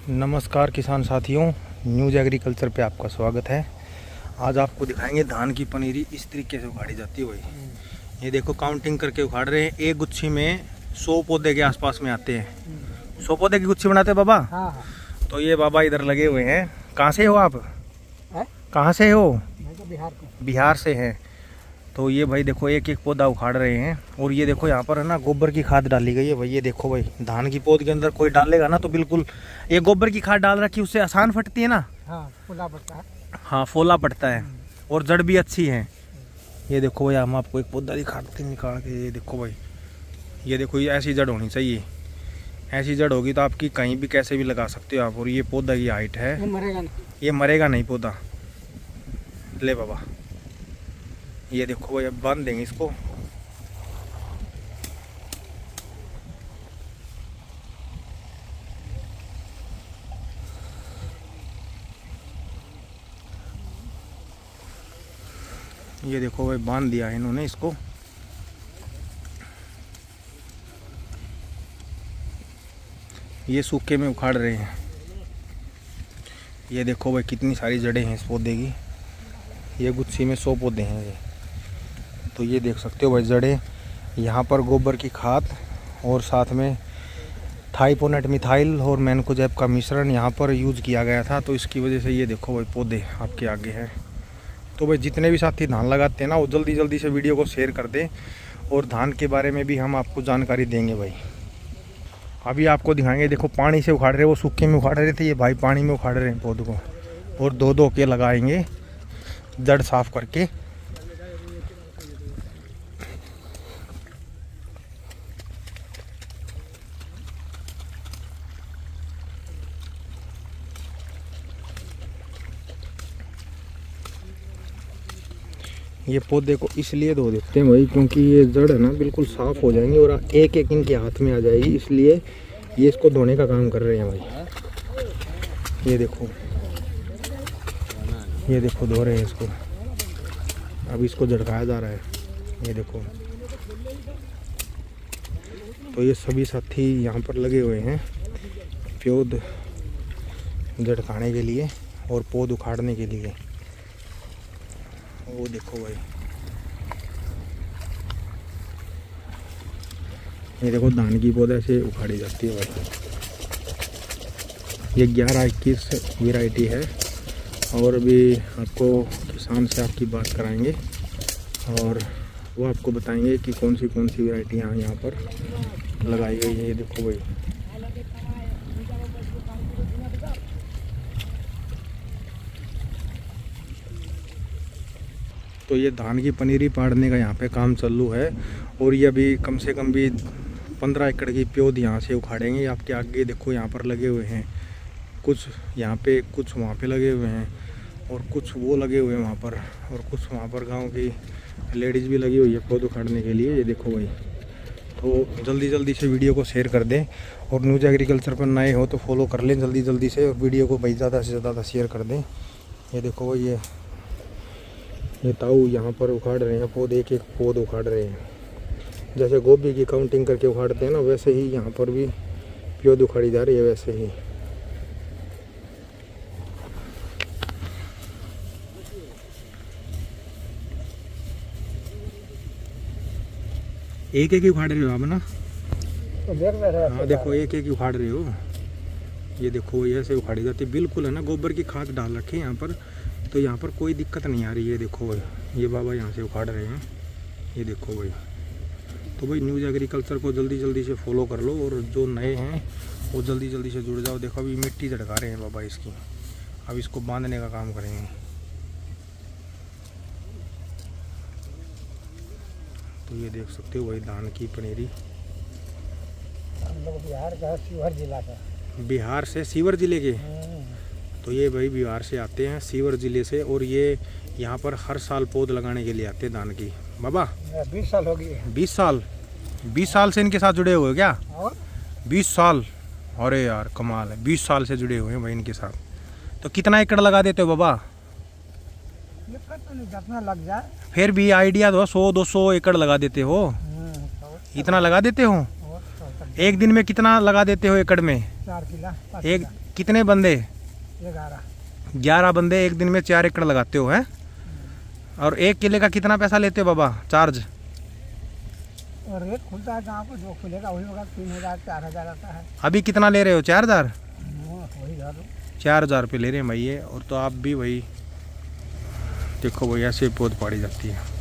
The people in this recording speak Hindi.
नमस्कार किसान साथियों, न्यूज़ एग्रीकल्चर पे आपका स्वागत है। आज आपको दिखाएंगे धान की पनीरी इस तरीके से उखाड़ी जाती है भाई। ये देखो काउंटिंग करके उखाड़ रहे हैं। एक गुच्छी में 100 पौधे के आसपास में आते हैं। 100 पौधे की गुच्छी बनाते हैं बाबा। हाँ। तो ये बाबा इधर लगे हुए हैं। कहाँ से हो आप? कहाँ से हो? मैं तो बिहार से हैं। तो ये भाई देखो एक एक पौधा उखाड़ रहे हैं। और ये देखो यहाँ पर है ना गोबर की खाद डाली गई है भाई। ये देखो भाई धान की पौध के अंदर कोई डालेगा ना तो बिल्कुल ये गोबर की खाद डाल रखी, उससे आसान फटती है ना। हाँ, फूला पड़ता है। हाँ, फोला पड़ता है और जड़ भी अच्छी है। ये देखो भाई हम आपको एक पौधा दिखाते हैं निकाल के। ये देखो भाई, ये देखो ये ऐसी जड़ होनी चाहिए। ऐसी जड़ होगी तो आपकी कहीं भी कैसे भी लगा सकते हो आप। और ये पौधा की हाइट है, ये मरेगा नहीं पौधा। ले बाबा, ये देखो भाई अब बांध देंगे इसको। ये देखो भाई बांध दिया है इन्होंने इसको। ये सूखे में उखाड़ रहे हैं। ये देखो भाई कितनी सारी जड़ें हैं इस पौधे की। ये गुच्छी में 100 पौधे हैं ये। तो ये देख सकते हो भाई जड़ें। यहाँ पर गोबर की खाद और साथ में थाइपोनेट मिथाइल और मैनकोजेब का मिश्रण यहाँ पर यूज किया गया था। तो इसकी वजह से ये देखो भाई पौधे आपके आगे हैं। तो भाई जितने भी साथी धान लगाते हैं ना वो जल्दी जल्दी से वीडियो को शेयर कर दें। और धान के बारे में भी हम आपको जानकारी देंगे भाई। अभी आपको दिखाएंगे, देखो पानी से उखाड़ रहे, वो सूखे में उखाड़ रहे थे, ये भाई पानी में उखाड़ रहे हैं पौधों को। और दो दो के लगाएंगे जड़ साफ करके। ये पौधे को इसलिए धो देते हैं भाई क्योंकि ये जड़ है ना बिल्कुल साफ हो जाएंगे और एक एक इनके हाथ में आ जाएगी, इसलिए ये इसको धोने का काम कर रहे हैं भाई। ये देखो, ये देखो धो रहे हैं इसको। अब इसको झड़काया जा रहा है। ये देखो, तो ये सभी साथी यहाँ पर लगे हुए हैं पौध झड़काने के लिए और पौध उखाड़ने के लिए। वो देखो भाई, ये देखो धान की पौधे से उखाड़ी जाती है भाई। ये 11-21 वैरायटी है। और भी आपको किसान से आपकी बात कराएंगे और वो आपको बताएंगे कि कौन सी वैरायटियाँ यहाँ पर लगाई गई है। ये देखो भाई, तो ये धान की पनीरी पाड़ने का यहाँ पे काम चालू है। और ये अभी कम से कम भी 15 एकड़ की पौध यहाँ से उखाड़ेंगे। आपके आगे देखो यहाँ पर लगे हुए हैं कुछ यहाँ पे, कुछ वहाँ पे लगे हुए हैं और कुछ वो लगे हुए हैं वहाँ पर, और कुछ वहाँ पर गांव की लेडीज़ भी लगी हुई है पौध उखाड़ने के लिए। ये देखो भाई, तो जल्दी जल्दी से वीडियो को शेयर कर दें। और न्यूज़ एग्रीकल्चर पर नए हो तो फॉलो कर लें जल्दी जल्दी से, और वीडियो को भाई ज़्यादा से ज़्यादा शेयर कर दें। ये देखो भाई, ये ताऊ यहाँ पर उखाड़ रहे हैं पौध, एक एक पौध उखाड़ रहे हैं। जैसे गोभी की काउंटिंग करके उखाड़ते हैं ना, वैसे ही यहाँ पर भी पौध उखाड़ी जा रही है वैसे ही। एक एक ही उखाड़ रहे हो आप ना? हाँ देखो एक एक ही उखाड़ रहे हो। ये देखो ये ऐसे उखाड़ी जाती है बिल्कुल है ना। गोबर की खाद डाल रखे हैं यहाँ पर, तो यहाँ पर कोई दिक्कत नहीं आ रही है। देखो भाई ये बाबा यहाँ से उखाड़ रहे हैं। ये देखो भाई, तो भाई न्यूज़ एग्रीकल्चर को जल्दी जल्दी से फॉलो कर लो और जो नए हैं वो जल्दी जल्दी से जुड़ जाओ। देखो अभी मिट्टी झड़का रहे हैं बाबा इसकी, अब इसको बांधने का काम करेंगे। तो ये देख सकते हो भाई धान की पनीरी। हम लोग बिहार का, शिवहर जिला का। बिहार से शिवहर जिले के? तो ये भाई बिहार से आते हैं शिवहर जिले से। और ये यहाँ पर हर साल पौध लगाने के लिए आते हैं धान की। बाबा 20 साल हो गए। 20 साल? 20 साल से इनके साथ जुड़े हुए हो क्या? 20 साल? अरे यार कमाल है, 20 साल से जुड़े हुए हैं भाई इनके साथ। तो कितना एकड़ लगा देते हो बाबा? जितना लग जाए। फिर भी आइडिया दो, 100-200 एकड़ लगा देते हो? इतना लगा देते हो? एक दिन में कितना लगा देते हो एकड़ में? 4 किला कितने बंदे? 11 बंदे एक दिन में 4 एकड़ लगाते हो हैं? और एक किले का कितना पैसा लेते हो बाबा चार्ज? और रेट खुलता है जहाँ पर जो खुलेगा वही होगा, 3000 4000 आता है। अभी कितना ले रहे हो? 4000? वही 4000 रुपये ले रहे हैं भाई ये। और तो आप भी वही देखो भाई, ऐसे पौध पाड़ी जाती है।